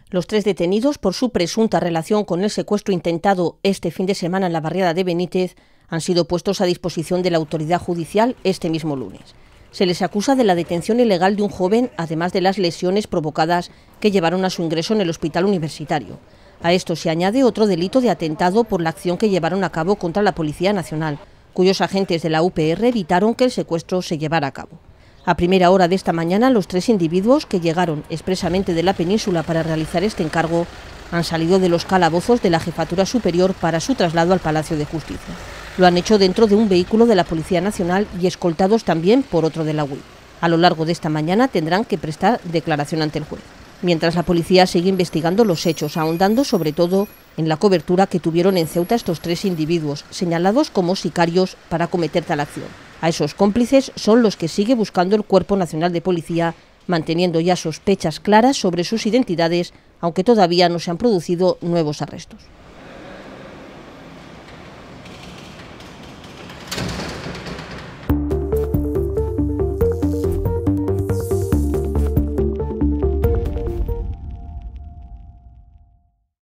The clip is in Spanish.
Los 3 detenidos por su presunta relación con el secuestro intentado este fin de semana en la barriada de Benítez han sido puestos a disposición de la autoridad judicial este mismo lunes. Se les acusa de la detención ilegal de un joven, además de las lesiones provocadas que llevaron a su ingreso en el hospital universitario. A esto se añade otro delito de atentado por la acción que llevaron a cabo contra la Policía Nacional, cuyos agentes de la UPR evitaron que el secuestro se llevara a cabo. A primera hora de esta mañana, los 3 individuos que llegaron expresamente de la península para realizar este encargo han salido de los calabozos de la Jefatura Superior para su traslado al Palacio de Justicia. Lo han hecho dentro de un vehículo de la Policía Nacional y escoltados también por otro de la UIF. A lo largo de esta mañana tendrán que prestar declaración ante el juez. Mientras la policía sigue investigando los hechos, ahondando sobre todo en la cobertura que tuvieron en Ceuta estos 3 individuos, señalados como sicarios para cometer tal acción. A esos cómplices son los que sigue buscando el Cuerpo Nacional de Policía, manteniendo ya sospechas claras sobre sus identidades, aunque todavía no se han producido nuevos arrestos.